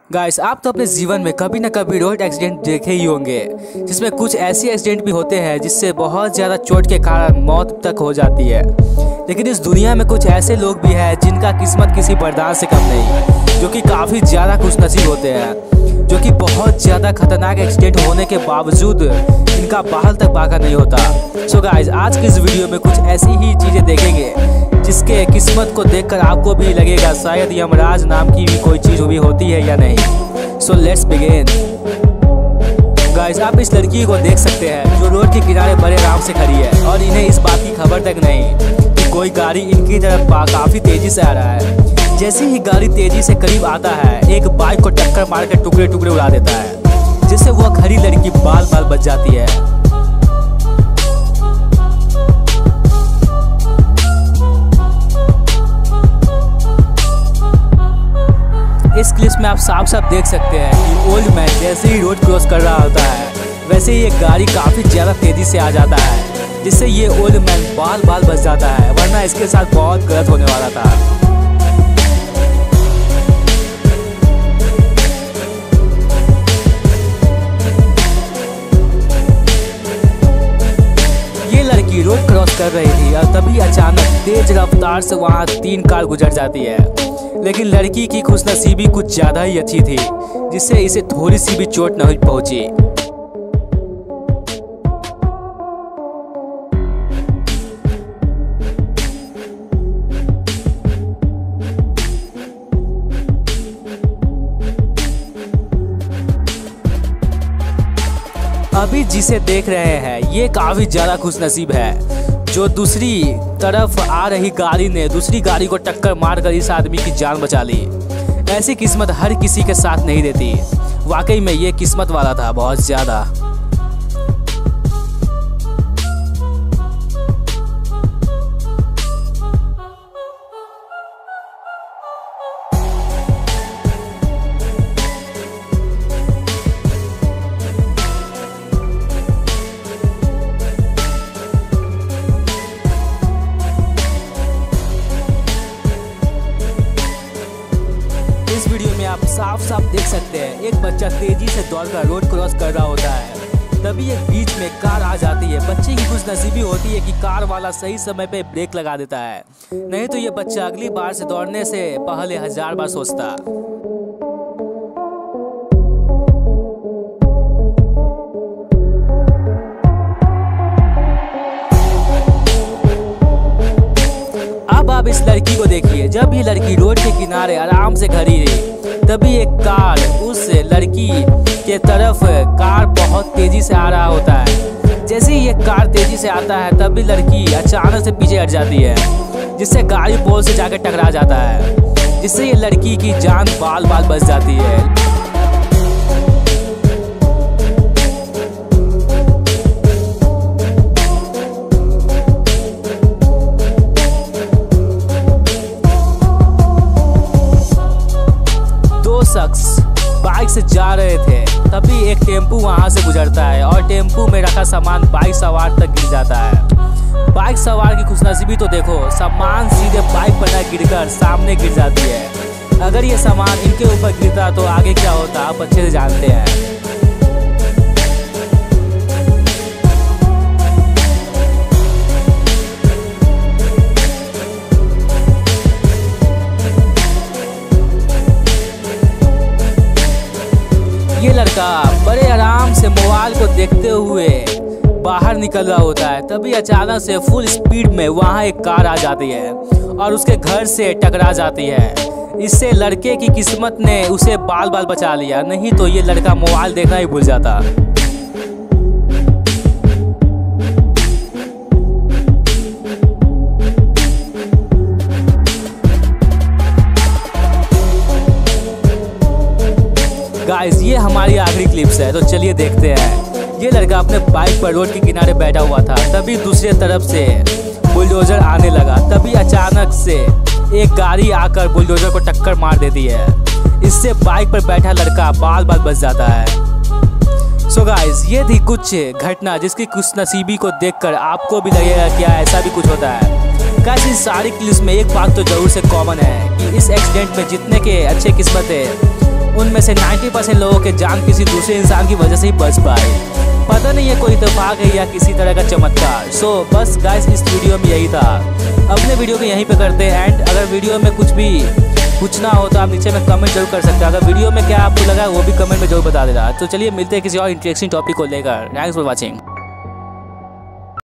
Guys, आप तो अपने जीवन में कभी ना कभी रोड एक्सीडेंट देखे ही होंगे, जिसमें कुछ ऐसे एक्सीडेंट भी होते हैं जिससे बहुत ज़्यादा चोट के कारण मौत तक हो जाती है। लेकिन इस दुनिया में कुछ ऐसे लोग भी हैं जिनका किस्मत किसी वरदान से कम नहीं, जो कि काफ़ी ज़्यादा खुशनसीब होते हैं, जो कि बहुत ज़्यादा खतरनाक एक्सीडेंट होने के बावजूद इनका बाहर तक भागा नहीं होता। सो गाइस, आज की इस वीडियो में कुछ ऐसी ही चीज़ें देखेंगे जिसके किस्मत को देखकर आपको भी लगेगा शायद यमराज नाम की भी कोई चीज़ भी होती है या नहीं। So let's begin. गाइस, आप इस लड़की को देख सकते हैं जो रोड के किनारे बड़े आराम से खड़ी है और इन्हें इस बात की खबर तक नहीं कि कोई गाड़ी इनकी तरफ काफ़ी तेज़ी से आ रहा है। जैसे ही गाड़ी तेज़ी से करीब आता है, एक बाइक को टक्कर मार कर टुकड़े टुकड़े उड़ा देता है, जिससे वह खड़ी लड़की बाल बाल बच जाती है। इस क्लिप में आप साफ साफ देख सकते हैं कि ओल्ड मैन जैसे ही रोड क्रॉस कर रहा होता है, वैसे ही एक गाड़ी काफ़ी ज़्यादा तेज़ी से आ जाता है, जिससे ये ओल्ड मैन बाल बाल बच जाता है, वरना इसके साथ बहुत गलत होने वाला था। ये लड़की रोड क्रॉस कर रही थी और तभी अचानक तेज रफ्तार से वहाँ 3 कार गुजर जाती है। लेकिन लड़की की खुशनसीबी कुछ ज़्यादा ही अच्छी थी, जिससे इसे थोड़ी सी भी चोट नहीं पहुंची। अभी जिसे देख रहे हैं ये काफ़ी ज़्यादा खुशनसीब है, जो दूसरी तरफ आ रही गाड़ी ने दूसरी गाड़ी को टक्कर मारकर इस आदमी की जान बचा ली। ऐसी किस्मत हर किसी के साथ नहीं देती। वाकई में ये किस्मत वाला था बहुत ज़्यादा। इस वीडियो में आप साफ साफ देख सकते हैं एक बच्चा तेजी से दौड़कर रोड क्रॉस कर रहा होता है, तभी एक बीच में कार आ जाती है। बच्चे की खुशनसीबी होती है कि कार वाला सही समय पे ब्रेक लगा देता है, नहीं तो ये बच्चा अगली बार से दौड़ने से पहले 1000 बार सोचता। अब आप इस लड़की को देखिए, जब ये लड़की रोड के किनारे आराम से खड़ी रही, तभी एक कार उस लड़की के तरफ कार बहुत तेजी से आ रहा होता है। जैसे ही ये कार तेजी से आता है, तभी लड़की अचानक से पीछे हट जाती है, जिससे गाड़ी पोल से जाकर टकरा जाता है, जिससे ये लड़की की जान बाल बाल बच जाती है। शख्स बाइक से जा रहे थे, तभी एक टेम्पू वहां से गुजरता है और टेम्पू में रखा सामान बाइक सवार तक गिर जाता है। बाइक सवार की खुशनसीबी तो देखो, सामान सीधे बाइक पर न गिरकर सामने गिर जाती है। अगर ये सामान इनके ऊपर गिरता तो आगे क्या होता आप अच्छे से जानते हैं। ये लड़का बड़े आराम से मोबाइल को देखते हुए बाहर निकल रहा होता है, तभी अचानक से फुल स्पीड में वहाँ एक कार आ जाती है और उसके घर से टकरा जाती है। इससे लड़के की किस्मत ने उसे बाल बाल बचा लिया, नहीं तो ये लड़का मोबाइल देखना ही भूल जाता। गाइस, ये हमारी आखिरी क्लिप्स है, तो चलिए देखते हैं। ये लड़का अपने बाइक पर रोड के किनारे बैठा हुआ था, तभी दूसरी तरफ से बुलडोजर आने लगा, तभी अचानक से एक गाड़ी आकर बुलडोजर को टक्कर मार देती है। इससे बाइक पर बैठा लड़का बाल बाल बच जाता है। सो गाइस, ये थी कुछ घटना जिसकी खुशनसीबी को देखकर आपको भी लगेगा क्या ऐसा भी कुछ होता है। गाइस, इस सारी क्लिप्स में एक बात तो जरूर से कॉमन है कि इस एक्सीडेंट में जितने के अच्छे किस्मत है उनमें से 90% लोगों के जान किसी दूसरे इंसान की वजह से ही बच पाए। पता नहीं ये कोई इत्तेफाक है या किसी तरह का चमत्कार। सो बस गाइस, इस वीडियो में यही था। अपने वीडियो को यहीं पे करते हैं एंड अगर वीडियो में कुछ भी पूछना हो तो आप नीचे में कमेंट जरूर कर सकते हैं। अगर वीडियो में क्या आपको लगा वो भी कमेंट में जरूर बता देना। तो चलिए मिलते हैं किसी और इंटरेस्टिंग टॉपिक को लेकर। Thanks for watching.